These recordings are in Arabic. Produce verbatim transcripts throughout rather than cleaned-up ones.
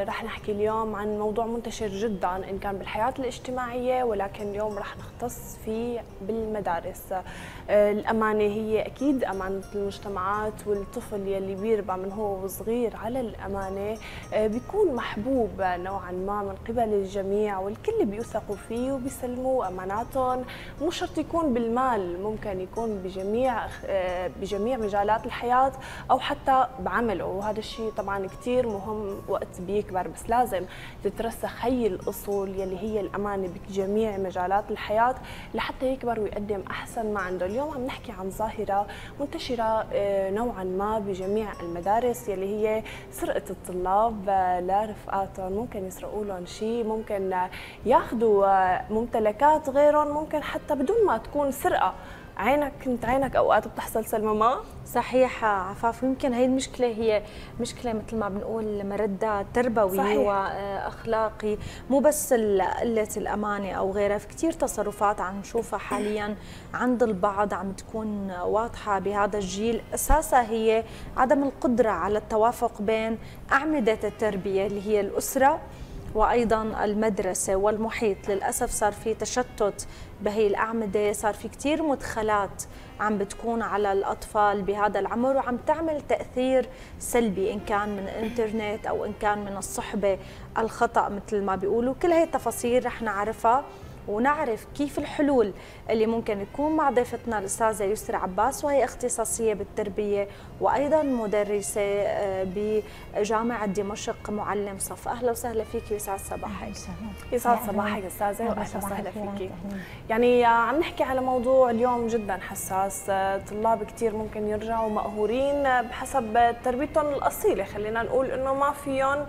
رح نحكي اليوم عن موضوع منتشر جدا إن كان بالحياة الاجتماعية، ولكن اليوم رح نختص فيه بالمدارس. الأمانة هي أكيد أمانة المجتمعات، والطفل يلي بيربى من هو صغير على الأمانة بيكون محبوب نوعا ما من قبل الجميع، والكل بيوثقوا فيه وبيسلموا أماناتهم. مو شرط يكون بالمال، ممكن يكون بجميع بجميع مجالات الحياة أو حتى بعمله، وهذا الشيء طبعا كثير مهم وقت بيكبر. بس لازم تترسخ هي الأصول يلي هي الأمانة بجميع مجالات الحياة لحتى يكبر ويقدم أحسن ما عنده. اليوم عم نحكي عن ظاهرة منتشرة نوعا ما بجميع المدارس يلي هي سرقة الطلاب لرفقاتهم. ممكن يسرقوا لهم شيء، ممكن ياخذوا ممتلكات غيرهم، ممكن حتى بدون ما تكون سرقة. عينك كنت عينك اوقات بتحصل سلمى ما؟ صحيح عفاف، ويمكن هي المشكله هي مشكله مثل ما بنقول مردة تربوي صحيح. واخلاقي، مو بس قله الامانه او غيرها. في كثير تصرفات عم نشوفها حاليا عند البعض عم تكون واضحه بهذا الجيل، اساسها هي عدم القدره على التوافق بين اعمده التربيه اللي هي الاسره وايضا المدرسه والمحيط. للاسف صار في تشتت بهي الاعمده، صار في كثير مدخلات عم بتكون على الاطفال بهذا العمر وعم تعمل تاثير سلبي، ان كان من الانترنت او ان كان من الصحبه الخطا مثل ما بيقولوا. كل هي التفاصيل رح نعرفها ونعرف كيف الحلول اللي ممكن تكون مع ضيفتنا الاستاذه يسرى عباس، وهي اختصاصيه بالتربيه وايضا مدرسه بجامعه دمشق، معلم صف. اهلا وسهلا فيك، يسعد صباحك. يسعد صباحك استاذه، واهلا وسهلا فيك. يعني عم نحكي على موضوع اليوم جدا حساس. طلاب كثير ممكن يرجعوا مقهورين بحسب تربيتهم الاصيله، خلينا نقول انه ما فيهم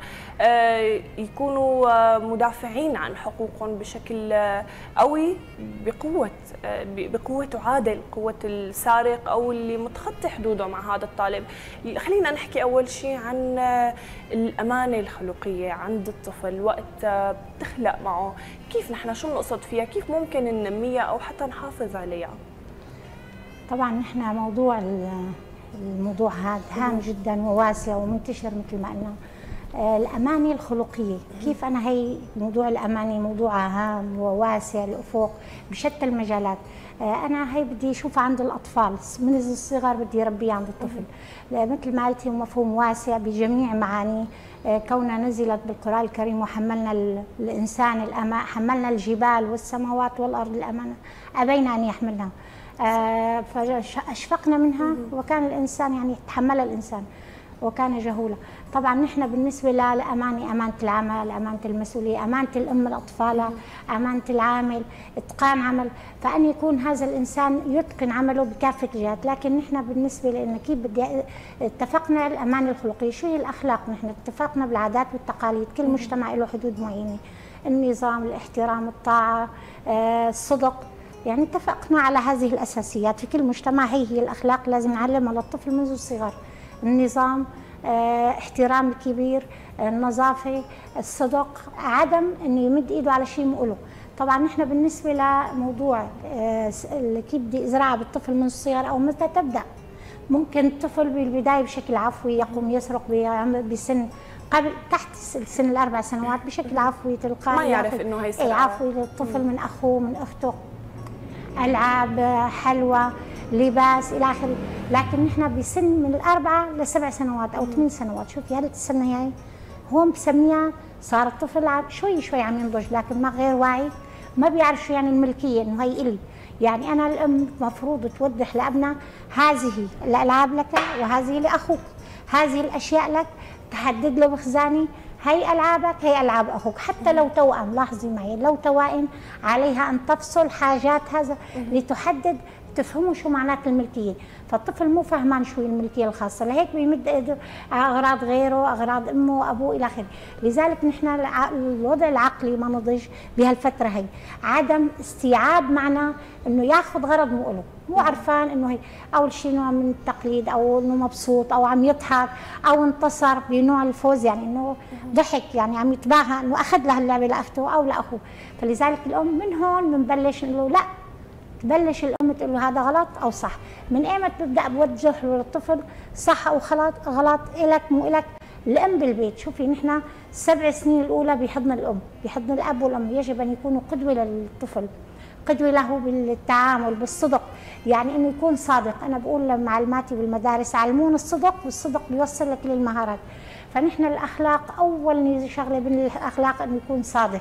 يكونوا مدافعين عن حقوقهم بشكل قوي بقوه بقوه تعادل قوه السارق او اللي متخطي حدوده مع هذا الطالب. خلينا نحكي اول شيء عن الامانه الخلقيه عند الطفل وقت بتخلق معه. كيف نحن شو بنقصد فيها؟ كيف ممكن ننميها او حتى نحافظ عليها؟ طبعا نحن موضوع الموضوع هذا هام جدا وواسع ومنتشر مثل ما قلنا. الأمانة الخلقية، كيف أنا هي موضوع الأمانة موضوع هام وواسع الأفق بشتى المجالات. أنا هي بدي أشوفها عند الأطفال من الصغر، بدي أربيها عند الطفل. مثل ما قلتي مفهوم واسع بجميع معانيه، كونها نزلت بالقرآن الكريم وحملنا الإنسان الأمانة، حملنا الجبال والسماوات والأرض الأمانة أبينا أن يحملنا، فأشفقنا منها وكان الإنسان يعني تحملها الإنسان وكان جهولا. طبعا نحن بالنسبه للامانه، امانه العمل، امانه المسؤوليه، امانه الام لاطفالها، امانه العامل، اتقان عمل، فان يكون هذا الانسان يتقن عمله بكافه الجهات. لكن نحن بالنسبه لنا كيف بدي اتفقنا الامانه الخلقيه، شو هي الاخلاق؟ نحن اتفقنا بالعادات والتقاليد، كل مجتمع له حدود معينه، النظام، الاحترام، الطاعه، الصدق، يعني اتفقنا على هذه الاساسيات في كل مجتمع. هي هي الاخلاق لازم نعلمها للطفل منذ الصغر. النظام، اه، احترام الكبير، النظافه، الصدق، عدم انه يمد ايده على شيء مقله. طبعا نحن بالنسبه لموضوع اه كيف بدي ازرعها بالطفل من الصغر او متى تبدا. ممكن الطفل بالبدايه بشكل عفوي يقوم يسرق بسن قبل تحت سن الاربع سنوات بشكل عفوي تلقائي، ما يعرف انه هي سرقه. اي عفوي للطفل من اخوه من اخته، العاب، حلوى، لباس الى اخره. لكن نحن بسن من الاربعه لسبع سنوات او ثمان سنوات، شوفي هذه السنه هي هو بسميها صار الطفل شوي شوي عم ينضج، لكن ما غير واعي، ما بيعرف شو يعني الملكيه، انه هي الي. يعني انا الام مفروض توضح لابنها هذه الالعاب لك وهذه لاخوك، هذه الاشياء لك، تحدد له بخزاني هي العابك هي العاب اخوك، حتى لو توأم، لاحظي معي لو توائم عليها ان تفصل حاجات هذا لتحدد تفهموا شو معنات الملكيه. فالطفل مو فهمان شو الملكيه الخاصه، لهيك بيمد ايده اغراض غيره، اغراض امه وابوه الى اخره. لذلك نحن الوضع العقلي ما نضج بهالفتره هي، عدم استيعاب معنى انه ياخذ غرض مو له، مو عرفان انه هي اول شيء نوع من التقليد او انه مبسوط او عم يضحك او انتصر بنوع الفوز، يعني انه ضحك، يعني عم يتباهى انه اخذ له اللعبه لاخته او لاخوه. فلذلك الام من هون بنبلش نقول له لا، تبلش الام تقول له هذا غلط او صح. من ايمت ببدا بوجه له للطفل صح او غلط، غلط الك مو الك، الام بالبيت. شوفي نحن السبع سنين الاولى بحضن الام، بحضن الاب والام، يجب ان يكونوا قدوه للطفل، قدوه له بالتعامل بالصدق، يعني انه يكون صادق. انا بقول لمعلماتي بالمدارس علمون الصدق، والصدق بيوصل لك للمهارات. فنحن الاخلاق اول شغله بالاخلاق انه يكون صادق.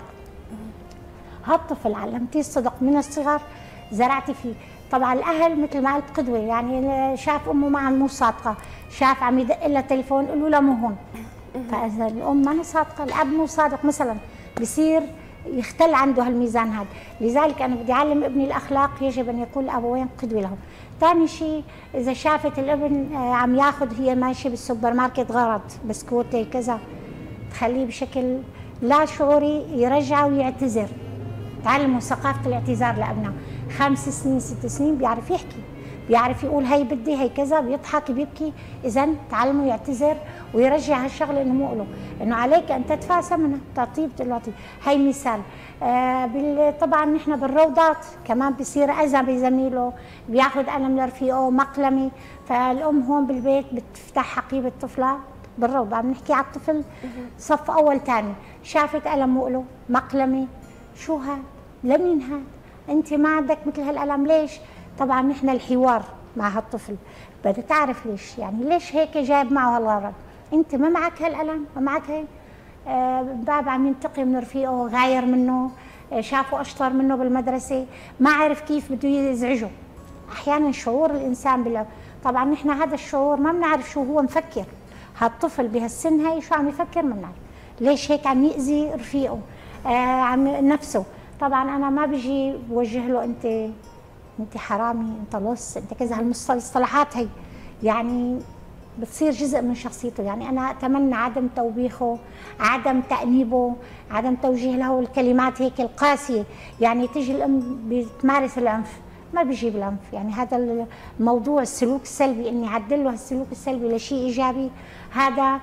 هالطفل علمتيه الصدق من الصغر، زرعتي فيه. طبعا الاهل مثل ما قلت قدوه، يعني شاف امه معها مو صادقه، شاف عم يدق لها تليفون قول له لا مو هون. فاذا الام ما هي صادقه، الاب مو صادق مثلا، بصير يختل عنده هالميزان هذا. لذلك انا بدي اعلم ابني الاخلاق، يجب ان يكون الابوين قدوه لهم. ثاني شيء اذا شافت الابن عم ياخذ، هي ماشيه بالسوبر ماركت غرض بسكوته كذا، تخليه بشكل لا شعوري يرجع ويعتذر. تعلموا ثقافه الاعتذار لابنائنا. خمس سنين ست سنين بيعرف يحكي، بيعرف يقول هي بدي هي كذا، بيضحك بيبكي. اذا تعلموا يعتذر ويرجع هالشغله انه مو له، انه عليك ان تدفع ثمنها، تعطيه بتعطيه. هي مثال. آه طبعا نحن بالروضات كمان بصير اذى بزميله، بياخذ قلم لرفيقه مقلمه. فالام هون بالبيت بتفتح حقيبه طفلها بالروضه، عم نحكي على الطفل صف اول ثاني، شافت قلم مو له مقلمه، شو هاد؟ لمين هاد؟ انت ما عندك مثل هالقلم ليش؟ طبعا نحن الحوار مع هالطفل بدها تعرف ليش، يعني ليش هيك جايب معه هالغرض؟ انت ما معك هالقلم، ما معك هي. آه باب عم ينتقم من رفيقه، غاير منه، آه شافه اشطر منه بالمدرسه، ما عرف كيف بده يزعجه. احيانا شعور الانسان بال طبعا نحن هذا الشعور ما بنعرف شو هو مفكر. هالطفل بهالسن هي شو عم يفكر ما بنعرف. ليش هيك عم يأذي رفيقه؟ آه عم نفسه. طبعا انا ما بيجي بوجه له انت انت حرامي، انت لص، انت كذا، هالمصطلحات هي يعني بتصير جزء من شخصيته. يعني انا اتمنى عدم توبيخه، عدم تأنيبه، عدم توجيه له الكلمات هيك القاسيه. يعني تيجي الام بتمارس العنف، ما بيجيب العنف. يعني هذا الموضوع السلوك السلبي، اني اعدل له السلوك السلبي لشيء ايجابي، هذا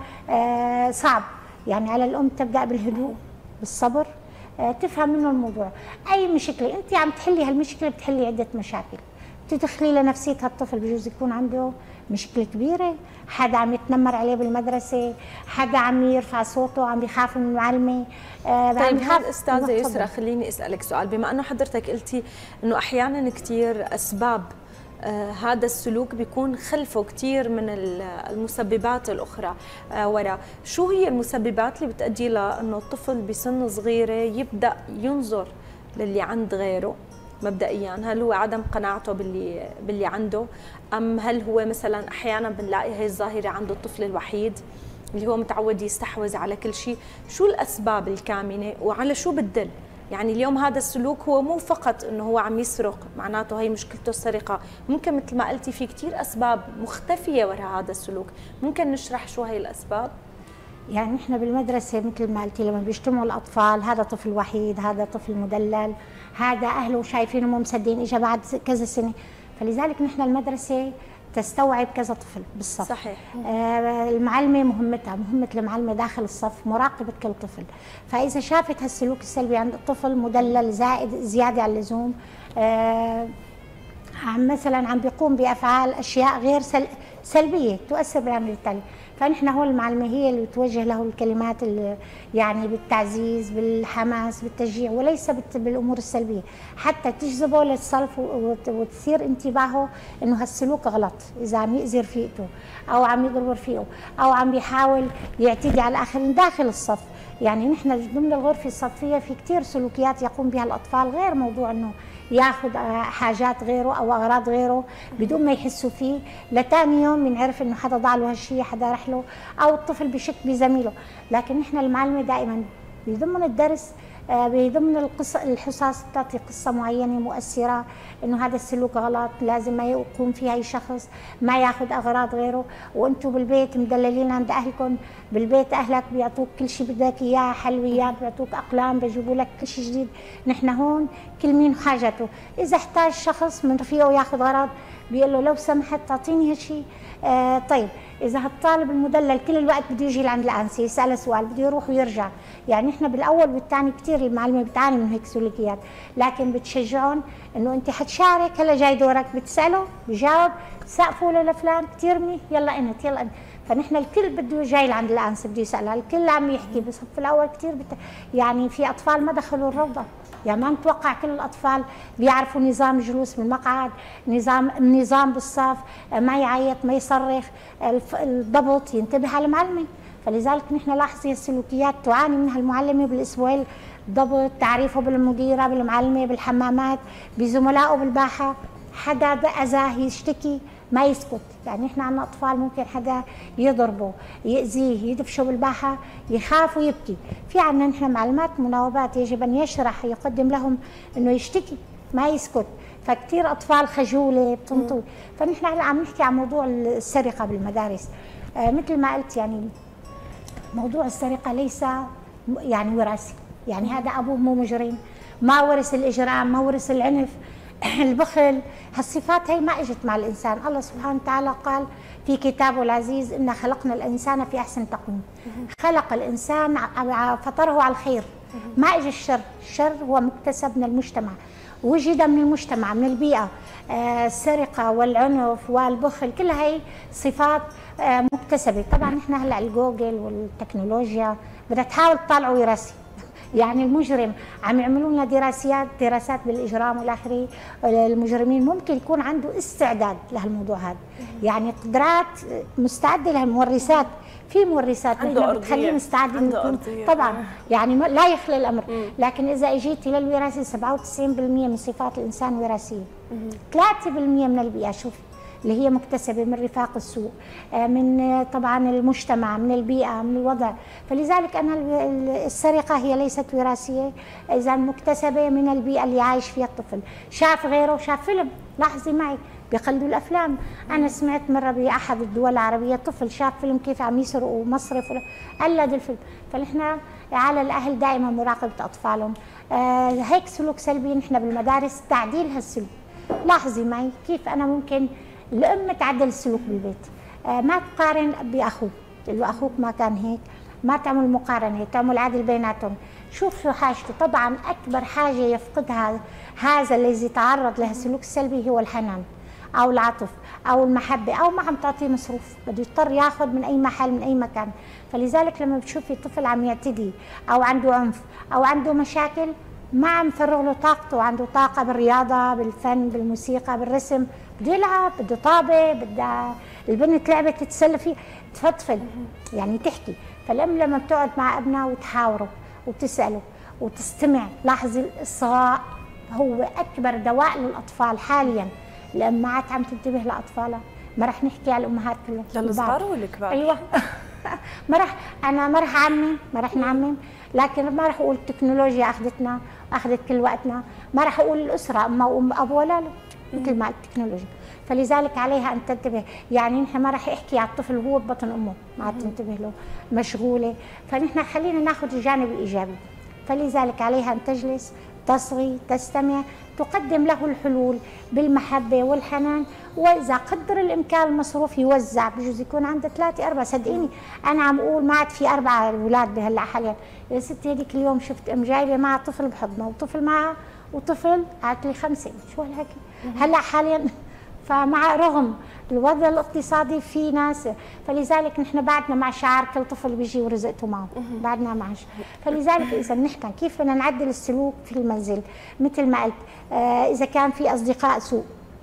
آه صعب. يعني على الام تبدا بالهدوء بالصبر، تفهم منه الموضوع. اي مشكله انت عم تحلي هالمشكله بتحلي عده مشاكل، بتدخلي لنفسيه هالطفل. بجوز يكون عنده مشكله كبيره، حدا عم يتنمر عليه بالمدرسه، حدا عم يرفع صوته، عم بيخاف من المعلمه. آه طيب هون استاذه يسرا خليني اسالك سؤال، بما انه حضرتك قلتي انه احيانا كثير اسباب آه هذا السلوك بيكون خلفه كثير من المسببات الاخرى آه وراء، شو هي المسببات اللي بتؤدي لانه الطفل بسن صغيره يبدا ينظر للي عند غيره مبدئيا؟ هل هو عدم قناعته باللي باللي عنده، ام هل هو مثلا احيانا بنلاقي هي الظاهره عند الطفل الوحيد اللي هو متعود يستحوذ على كل شيء؟ شو الاسباب الكامنه وعلى شو بتدل؟ يعني اليوم هذا السلوك هو مو فقط انه هو عم يسرق معناته هي مشكلته السرقه، ممكن مثل ما قلتي في كثير اسباب مختفيه وراء هذا السلوك، ممكن نشرح شو هي الاسباب؟ يعني نحن بالمدرسه مثل ما قلتي لما بيجتمعوا الاطفال، هذا طفل وحيد، هذا طفل مدلل، هذا اهله شايفينه مو مصدقين اجى بعد كذا سنه. فلذلك نحن المدرسه تستوعب كذا طفل بالصف. صحيح. آه المعلمه مهمتها، مهمه المعلمه داخل الصف مراقبه كل طفل. فاذا شافت هالسلوك السلبي عند الطفل مدلل زائد زياده عن اللزوم، آه عم مثلا عم بيقوم بافعال اشياء غير سل سلبيه تؤثر بالعمل التالي، فنحن هو المعلمه هي اللي بتوجه له الكلمات يعني بالتعزيز بالحماس بالتشجيع، وليس بالامور السلبيه، حتى تجذبه للصف وتثير انتباهه انه هالسلوك غلط. اذا عم يأذي رفيقته او عم يضرب رفيقه او عم بيحاول يعتدي على الاخرين داخل الصف، يعني نحن ضمن الغرفه الصفيه في كثير سلوكيات يقوم بها الاطفال، غير موضوع انه ياخذ حاجات غيره او اغراض غيره بدون ما يحسوا فيه، لثاني يوم بنعرف انه حدا ضاع له هالشيء، حدا رح له، او الطفل بشك بزميله. لكن نحن المعلمه دائما بضمن الدرس بضمن القصة الحصص بتعطي قصة معينة مؤثرة انه هذا السلوك غلط، لازم ما يقوم فيه اي شخص، ما ياخذ اغراض غيره، وانتم بالبيت مدللين عند اهلكم، بالبيت اهلك بيعطوك كل شيء بدك اياه، حلويات، بيعطوك اقلام، بيجيبوا لك كل شيء جديد. نحن هون كل مين حاجته، اذا احتاج شخص من رفيقه ياخذ غراض بيقول له لو سمحت تعطيني هالشيء. آه طيب اذا هالطالب المدلل كل الوقت بده يجي لعند الانسه يساله سؤال بده يروح ويرجع، يعني نحن بالاول والثاني كثير المعلمه بتعاني من هيك سلوكيات، لكن بتشجعهم انه انت حتشارك، هلا جاي دورك، بتساله بجاوب، سقفوا له لفلان كثير منيح، يلا انت يلا انت. فنحن الكل بده جاي لعند الانسه بده يسالها، الكل عم يحكي. بس في الاول كثير بت... يعني في اطفال ما دخلوا الروضه، يعني ما نتوقع كل الاطفال بيعرفوا نظام الجلوس بالمقعد، نظام النظام بالصف، ما يعيط ما يصرخ، الضبط، ينتبه على المعلمه. فلذلك نحن لاحظي السلوكيات تعاني منها المعلمه بالاسبوع، ضبط، تعريفه بالمديره، بالمعلمه، بالحمامات، بزملائه بالباحه، حدا اذاه يشتكي ما يسكت. يعني احنا عندنا اطفال ممكن حدا يضربه، ياذيه، يدفشه بالباحه، يخاف ويبكي. في عندنا نحن معلمات مناوبات يجب ان يشرح، يقدم لهم انه يشتكي ما يسكت. فكتير اطفال خجوله بتنطوي. فنحن هلا عم نحكي عن موضوع السرقه بالمدارس. آه مثل ما قلت، يعني موضوع السرقه ليس يعني وراثي، يعني هذا ابوه مو مجرم، ما ورث الاجرام، ما ورث العنف، البخل، هالصفات هي ما اجت مع الانسان. الله سبحانه وتعالى قال في كتابه العزيز: إنا خلقنا الانسان في احسن تقويم. خلق الانسان فطره على الخير، ما اجى الشر، الشر هو مكتسب من المجتمع، وجد من المجتمع، من البيئه. آه السرقه والعنف والبخل كلها هي صفات آه مكتسبه. طبعا نحن هلا الجوجل والتكنولوجيا بدها تحاول تطلع وراثي، يعني المجرم عم يعملوا لنا دراسات دراسات بالاجرام والاخره. المجرمين ممكن يكون عنده استعداد لهالموضوع هذا، يعني قدرات مستعده لها، مورثات، في مورثات عنده بتخليه مستعد عنده طبعا، يعني لا يخلى الامر. لكن اذا اجيتي للوراثه سبعة وتسعين بالمئة من صفات الانسان وراثيه، ثلاثة بالمئة من البيئه، شوفي، اللي هي مكتسبه من رفاق السوء، من طبعا المجتمع، من البيئه، من الوضع. فلذلك انا السرقه هي ليست وراثيه، اذا مكتسبه من البيئه اللي عايش فيها الطفل. شاف غيره، شاف فيلم، لاحظي معي بيقلدوا الافلام. انا سمعت مره باحد الدول العربيه طفل شاف فيلم كيف عم يسرقوا مصرف، قلد الفيلم. فنحن على الاهل دائما مراقبه اطفالهم. آه هيك سلوك سلبي نحن بالمدارس، تعديل هالسلوك. لاحظي معي كيف انا ممكن الام تعدل السلوك بالبيت. آه ما تقارن باخوك، تقول له اخوك ما كان هيك، ما تعمل مقارنه، تعمل عدل بيناتهم. شوف شو حاجته. طبعا اكبر حاجه يفقدها هذا الذي تعرض لها السلوك السلبي هو الحنان او العطف او المحبه، او ما عم تعطيه مصروف، بده يضطر ياخذ من اي محل من اي مكان. فلذلك لما بتشوفي طفل عم يعتدي او عنده عنف او عنده مشاكل، ما عم يفرغ له طاقته، عنده طاقه بالرياضه، بالفن، بالموسيقى، بالرسم، بده يلعب، بده طابه، بدها البنت لعبه تتسلى فيه، تفضفض، يعني تحكي. فالام لما بتقعد مع ابنها وتحاوره وتساله وتستمع، لاحظي الصغاء هو اكبر دواء للاطفال حاليا. الام ما عاد عم تنتبه لاطفالها. ما رح نحكي على الامهات كلهم، للصغار والكبار. ايوه ما رح انا ما رح اعمم، ما رح نعمم، لكن ما رح اقول التكنولوجيا اخذتنا اخذت كل وقتنا، ما رح اقول الاسره اما وام ابو، لا لا، مثل ما التكنولوجيا. فلذلك عليها ان تنتبه. يعني نحن ما رح احكي على الطفل وهو ببطن امه ما عاد تنتبه له، مشغوله. فنحن خلينا ناخذ الجانب الايجابي. فلذلك عليها ان تجلس، تصغي، تستمع، تقدم له الحلول بالمحبه والحنان. واذا قدر الامكان المصروف يوزع، بجوز يكون عنده ثلاثه اربعه. صدقيني انا عم اقول ما عاد في اربعه اولاد بهلا حاليا. يا ستي هذيك اليوم شفت ام جايبه معها طفل بحضنه وطفل معها وطفل، قالت لي خمسه. شو هالحكي هلا حاليا؟ فمع رغم الوضع الاقتصادي في ناس، فلذلك نحن بعدنا مع شعار كل طفل بيجي ورزقته معه، بعدنا معش. فلذلك اذا نحكي كيف بدنا نعدل السلوك في المنزل، مثل ما قلت، آه اذا كان في اصدقاء سوء،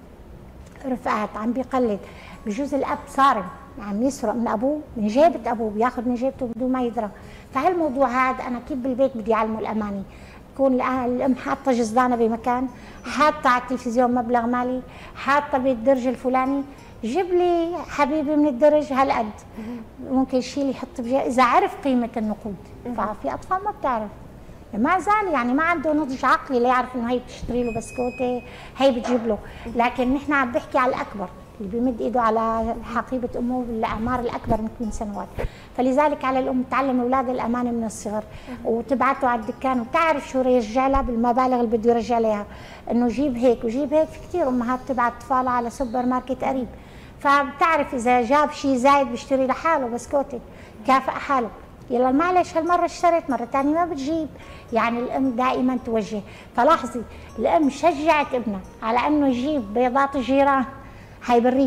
رفقات عم بيقلد، بجوز الاب صارم عم يسرق من ابوه، من جيبه ابوه، بياخذ من جيبته بدون ما يدرى. فهالموضوع هذا انا كيف بالبيت بدي اعلمه الامانه. تكون الام حاطه جزدانه بمكان، حاطه على التلفزيون مبلغ مالي، حاطه بالدرج الفلاني، جيب لي حبيبي من الدرج هالقد، ممكن يشيل يحط بجيبه. اذا عرف قيمه النقود. ففي اطفال ما بتعرف، ما زال يعني ما عنده نضج عقلي ليعرف انه هي بتشتري له بسكوته، هي بتجيب له. لكن نحن عم بحكي على الاكبر اللي بيمد ايده على حقيبه امه بالاعمار الاكبر من ثمان سنوات. فلذلك على الام تعلم اولادها الامانه من الصغر، وتبعته على الدكان وتعرف شو يرجع لها بالمبالغ اللي بده يرجع لها، انه جيب هيك وجيب هيك. في كثير امهات تبعت اطفالها على سوبر ماركت قريب، فبتعرف اذا جاب شيء زايد بيشتري لحاله بسكوته، كافئ حاله. يلا معلش هالمره اشتريت، مره ثانيه ما بتجيب. يعني الام دائما توجه. فلاحظي الام شجعت ابنها على انه يجيب بيضات الجيران، هاي بالريف،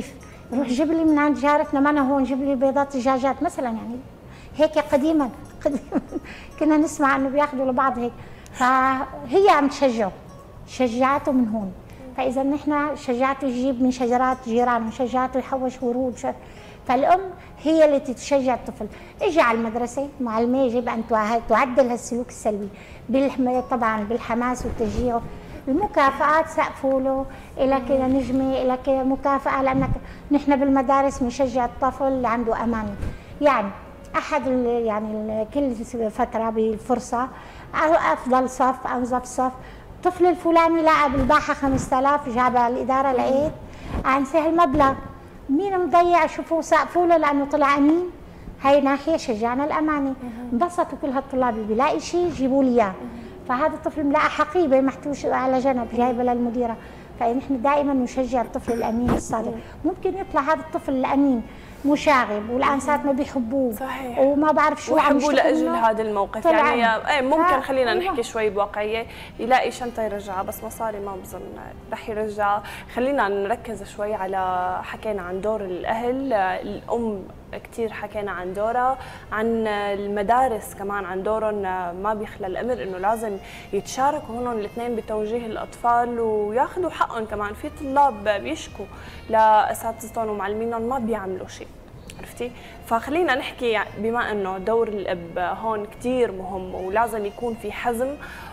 روح جيب لي من عند جارتنا معنا هون، جيب لي بيضات دجاجات مثلا، يعني هيك قديما قديما كنا نسمع انه بياخذوا لبعض هيك، فهي عم تشجعه، شجعته من هون. فاذا نحن شجعته يجيب من شجرات جيرانه، شجعته يحوش ورود، فالام هي اللي تشجع الطفل. اجى على المدرسه معلمه يجب ان تعدل هالسلوك السلبي طبعا بالحماس والتشجيع. المكافآت سقفوا له، إلى كده نجمه، إلى كده مكافأة، لأنك نحن بالمدارس بنشجع الطفل اللي عنده أمان. يعني أحد يعني كل فترة بالفرصة أفضل صف أنظف صف، الطفل الفلاني لقى بالباحة خمسة آلاف جابها الإدارة لقيت أنسى هالمبلغ، مين مضيع؟ شوفوا سقفوا له لأنه طلع أمين. هاي ناحية شجعنا الأمانة، انبسطوا كل هالطلاب اللي بيلاقي شيء جيبوا لي إياه. فهذا الطفل ملاقي حقيبه محتوش على جنب جايبه للمديره، فنحن دائما نشجع الطفل الامين الصادق. ممكن يطلع هذا الطفل الامين مشاغب والانسات ما بيحبوه صحيح، وما بعرف شو عم يحبوه لاجل هذا الموقف. يعني ايه ممكن خلينا نحكي شوي بواقعيه، يلاقي شنطه يرجعها بس مصاري ما بظن رح يرجعها. خلينا نركز شوي على، حكينا عن دور الاهل، الام كثير حكينا عن دورها، عن المدارس كمان عن دورهم، ما بيخلى الامر انه لازم يتشاركوا هون الاثنين بتوجيه الاطفال وياخذوا حقهم. كمان في طلاب بيشكوا لاساتذتهم ومعلمينهم ما بيعملوا شيء، عرفتي؟ فخلينا نحكي بما انه دور الاب هون كثير مهم ولازم يكون في حزم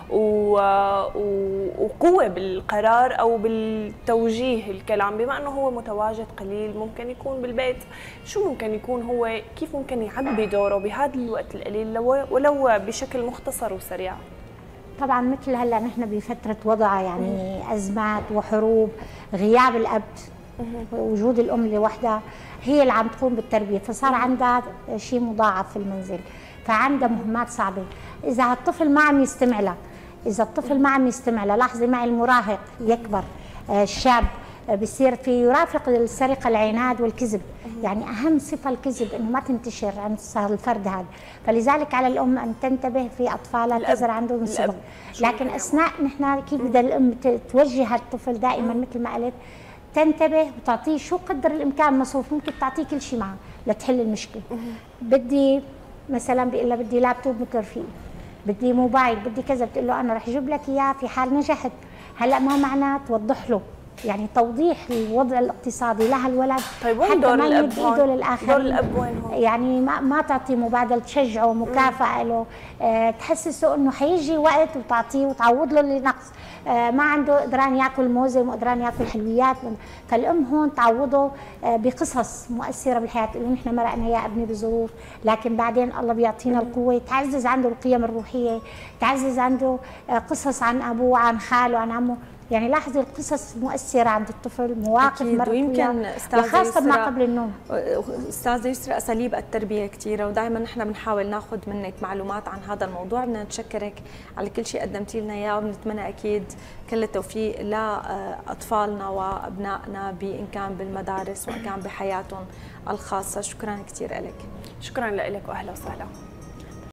وقوة بالقرار أو بالتوجيه الكلام، بما أنه هو متواجد قليل ممكن يكون بالبيت. شو ممكن يكون هو، كيف ممكن يعبي دوره بهذا الوقت القليل ولو بشكل مختصر وسريع؟ طبعا مثل هلا نحن بفترة وضع يعني أزمات وحروب، غياب الأب، وجود الأم لوحدها هي اللي عم تقوم بالتربية، فصار عندها شيء مضاعف في المنزل، فعندها مهمات صعبة. إذا الطفل ما عم يستمع لها، إذا الطفل ما عم يستمع لها، لاحظي معي المراهق يكبر، الشاب بصير في يرافق السرقة العناد والكذب، يعني أهم صفة الكذب إنه ما تنتشر عند الفرد هذا، فلذلك على الأم أن تنتبه في أطفالها تزرع عندهم الصبر. لكن أثناء نحن كيف بدها الأم توجه الطفل دائما مثل ما قلت، تنتبه وتعطيه شو قدر الامكان مصروف، ممكن تعطيه كل شيء معه لتحل المشكله. بدي مثلا بيقول لها بدي لابتوب مثل رفيقي، بدي موبايل، بدي كذا، بتقول له انا رح اجيب لك اياه في حال نجحت. هلا ما معناه توضح له، يعني توضيح الوضع الاقتصادي لها الولد. طيب وين دور الاب هون؟ دور الاب وين هون؟ يعني ما ما تعطي مبادله، تشجعه، مكافاه له، أه تحسسه انه حيجي وقت وتعطيه وتعوض له اللي نقص. أه ما عنده قدران ياكل موزه وقدران ياكل حلويات، فالام هون تعوضه أه بقصص مؤثره بالحياه، اللي نحن مرقنا يا ابني بظروف، لكن بعدين الله بيعطينا القوه، تعزز عنده القيم الروحيه، تعزز عنده أه قصص عن ابوه، عن خاله، عن عمه. يعني لاحظي القصص مؤثرة عند الطفل، مواقف مرت ويمكن وخاصة ما قبل النوم. استاذة يسرا أساليب التربية كثيرة، ودائما نحن بنحاول ناخذ منك معلومات عن هذا الموضوع. بدنا نتشكرك على كل شيء قدمتي لنا اياه، وبنتمنى اكيد كل التوفيق لاطفالنا وابنائنا بان كان بالمدارس وان كان بحياتهم الخاصة. شكرا كثير لك. شكرا لك واهلا وسهلا.